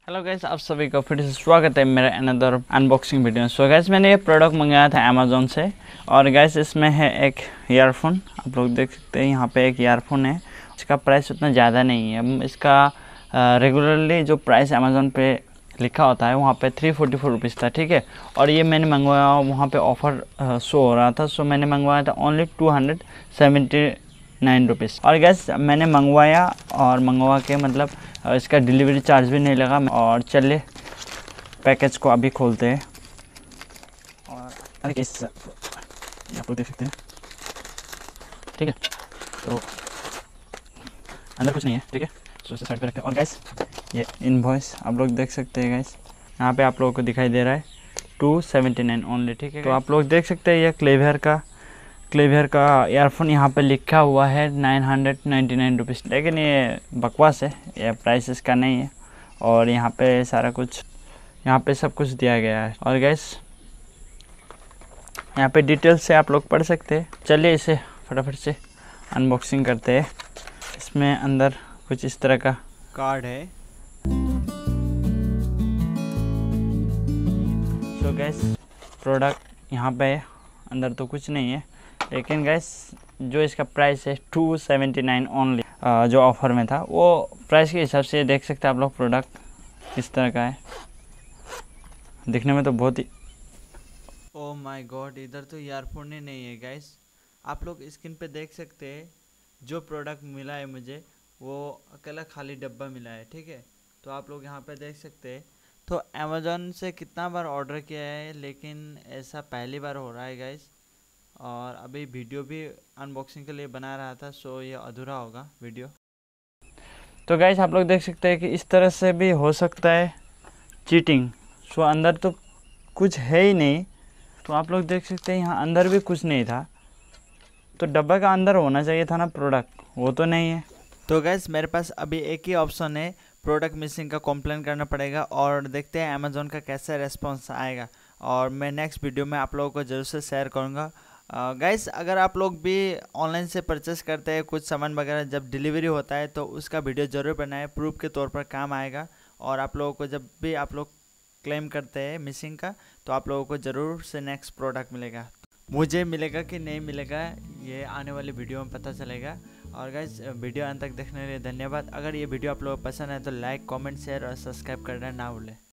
Hello guys, आप सभी का फिर से स्वागत है मेरा another unboxing video. So guys, मैंने ये प्रोडक्ट मंगाया था अमेज़ॉन से और गाइस इसमें है एक ईयरफोन। आप लोग देख सकते हैं यहाँ पे एक ईयरफोन है। इसका प्राइस उतना ज़्यादा नहीं है। इसका रेगुलरली जो प्राइस अमेज़ॉन पे लिखा होता है वहाँ पे 344 रुपीज़ था, ठीक है। और ये मैंने मंगवाया, वहाँ पे ऑफ़र शो हो रहा था, सो मैंने मंगवाया था ओनली 279 रुपीज़। और गैस मैंने मंगवाया और मंगवा के मतलब इसका डिलीवरी चार्ज भी नहीं लगा। और चलिए पैकेज को अभी खोलते हैं। और अरे किस आप लोग देख सकते हैं, ठीक है। तो अंदर कुछ नहीं है, ठीक है। तो इसे साइड पे रखते हैं। और गैस ये इनवॉइस आप लोग देख सकते हैं गैस, यहाँ पे आप लोगों को दिखाई दे रहा है 279 ओनली, ठीक है। तो आप लोग देख सकते हैं ये क्लेवियर का ईयरफोन यहाँ पे लिखा हुआ है 999 रुपीज़, लेकिन ये बकवास है, ये प्राइस इसका नहीं है। और यहाँ पे सारा कुछ, यहाँ पे सब कुछ दिया गया है। और गैस यहाँ पे डिटेल्स से आप लोग पढ़ सकते हैं। चलिए इसे फटाफट से अनबॉक्सिंग करते हैं। इसमें अंदर कुछ इस तरह का कार्ड है। सो गैस प्रोडक्ट यहाँ पे है, अंदर तो कुछ नहीं है, लेकिन गैस जो इसका प्राइस है 279 ओनली, जो ऑफ़र में था वो प्राइस के हिसाब से देख सकते हैं आप लोग। प्रोडक्ट किस तरह का है, दिखने में तो बहुत ही, ओह माय गॉड, इधर तो ईयरफोन ही नहीं है गैस। आप लोग स्क्रीन पे देख सकते हैं जो प्रोडक्ट मिला है मुझे वो अकेला खाली डब्बा मिला है, ठीक है। तो आप लोग यहाँ पे देख सकते हैं। तो अमेज़ॉन से कितना बार ऑर्डर किया है, लेकिन ऐसा पहली बार हो रहा है गैस। और अभी वीडियो भी अनबॉक्सिंग के लिए बना रहा था, सो ये अधूरा होगा वीडियो। तो गाइस आप लोग देख सकते हैं कि इस तरह से भी हो सकता है चीटिंग। सो अंदर तो कुछ है ही नहीं। तो आप लोग देख सकते हैं यहाँ अंदर भी कुछ नहीं था। तो डब्बा का अंदर होना चाहिए था ना प्रोडक्ट, वो तो नहीं है। तो गैस मेरे पास अभी एक ही ऑप्शन है, प्रोडक्ट मिसिंग का कंप्लेन करना पड़ेगा और देखते हैं अमेज़ॉन का कैसा रेस्पॉन्स आएगा। और मैं नेक्स्ट वीडियो में आप लोगों को ज़रूर से शेयर करूँगा। गाइस अगर आप लोग भी ऑनलाइन से परचेस करते हैं कुछ सामान वगैरह, जब डिलीवरी होता है तो उसका वीडियो ज़रूर बनाएं, प्रूफ के तौर पर काम आएगा। और आप लोगों को जब भी आप लोग क्लेम करते हैं मिसिंग का, तो आप लोगों को ज़रूर से नेक्स्ट प्रोडक्ट मिलेगा। मुझे मिलेगा कि नहीं मिलेगा ये आने वाली वीडियो में पता चलेगा। और गाइस वीडियो अंत तक देखने के लिए धन्यवाद। अगर ये वीडियो आप लोगों को पसंद है तो लाइक, कमेंट, शेयर और सब्सक्राइब करना ना भूलें।